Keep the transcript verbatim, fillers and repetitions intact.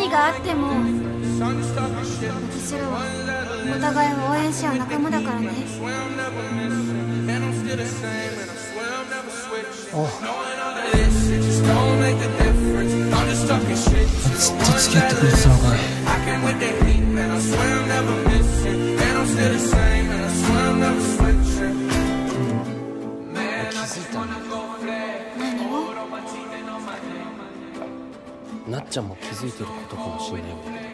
何があっても私らはお互いを応援し合う仲間だからね。 ああ、ずっと付き合ってくれてたのかい。気づいたんだ。 何を？ なっちゃんも気づいてることかもしれないんだけど、